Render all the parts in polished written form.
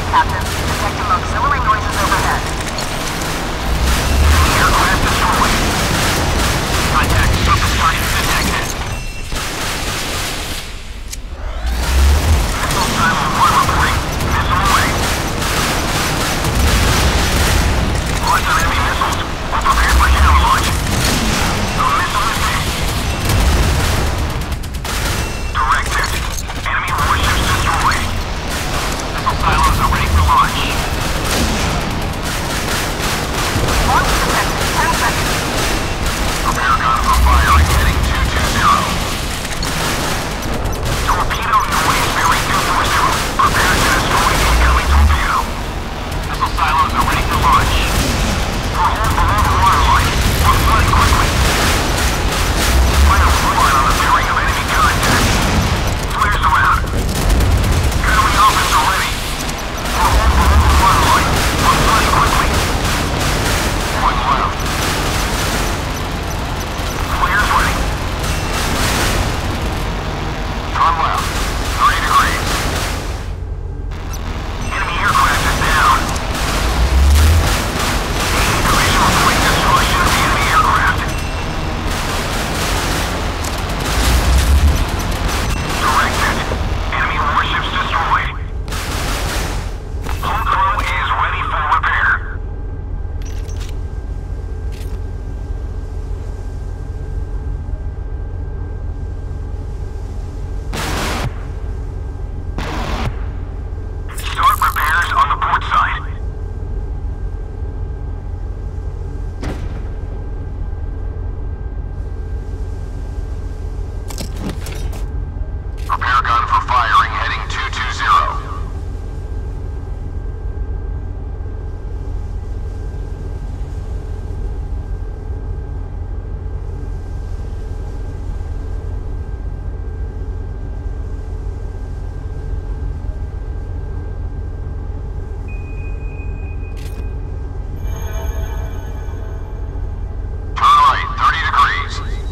Captain. Detecting auxiliary noises overhead. Aircraft destroyed. Contact surface target detected. Missile silo 1 reporting. Missile away. Lots of enemy missiles. We're prepared for counter launch. The missile is hit. Directed. Enemy warships destroyed. Missile silos are ready for launch. Launch detected. 10 seconds. Prepare gun for firing. Heading 220. Torpedo noise bearing 240. Prepare to destroy incoming torpedo. Missile silos are ready for launch. We're hold below the waterline. We're flooding quickly. Final one on the bearing of enemy contact. Flares around. Gunnery officer ready. We're hold below the waterline. We're flooding quickly. One left. Flares ready. Turn left. 30 degrees. Enemy aircraft is down. Division reporting destruction of the enemy aircraft. Directed. Enemy warships destroyed. Hull crew is ready for repair. Start repairs on the port side. Prepare gun for firing, heading 220. Turn right, 30 degrees.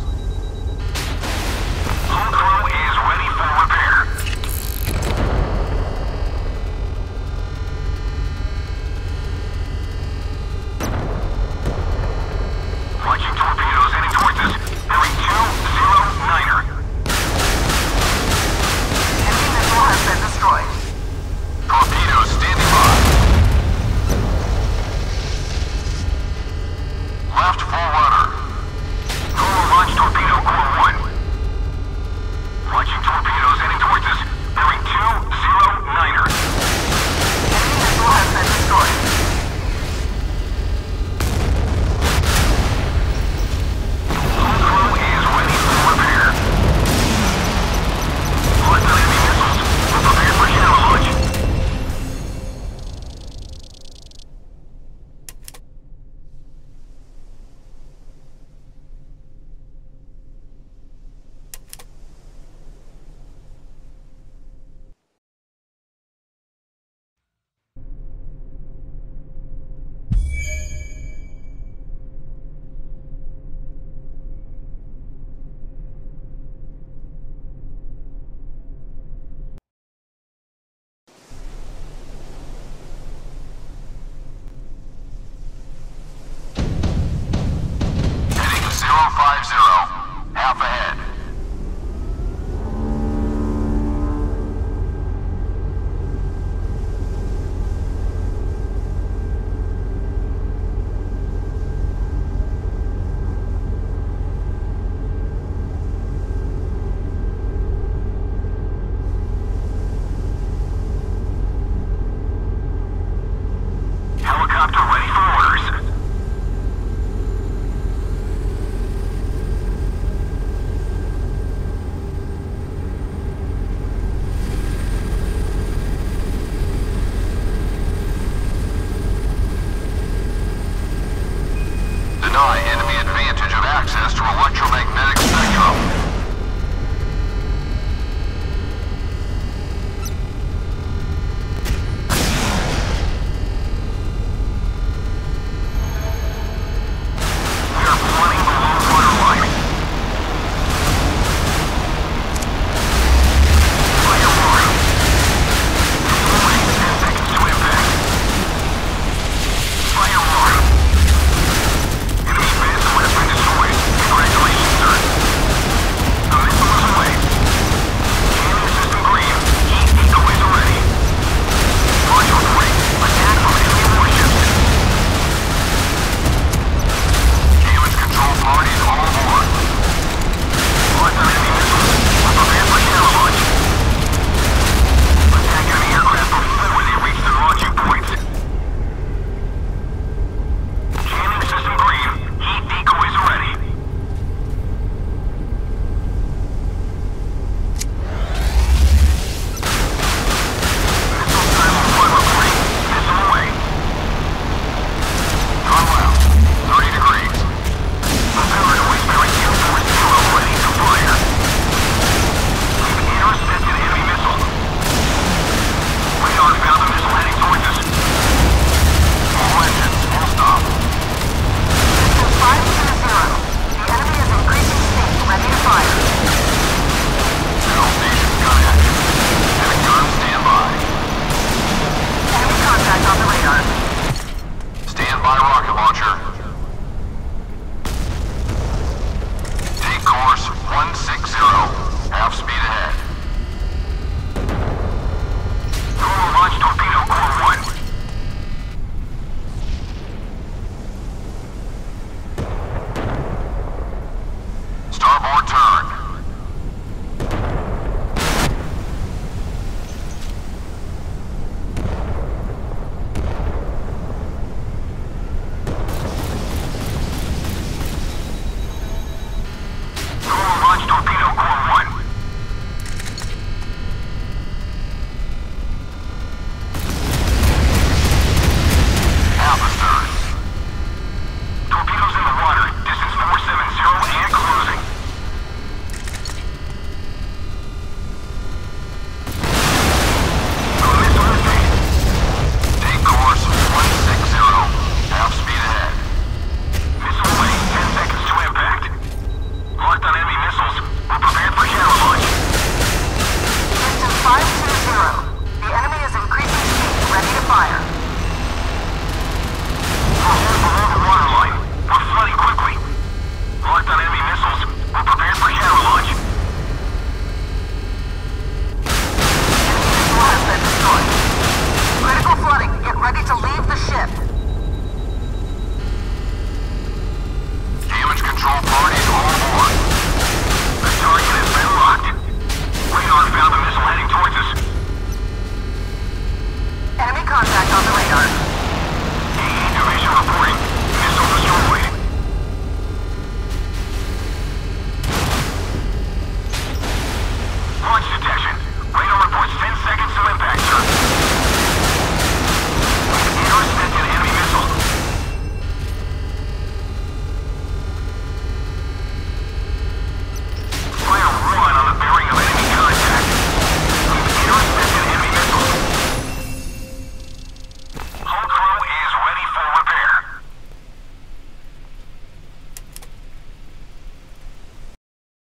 Hull crew is ready for repair. Watching torpedoes heading towards us. Bearing 209er. Enemy missile has been destroyed.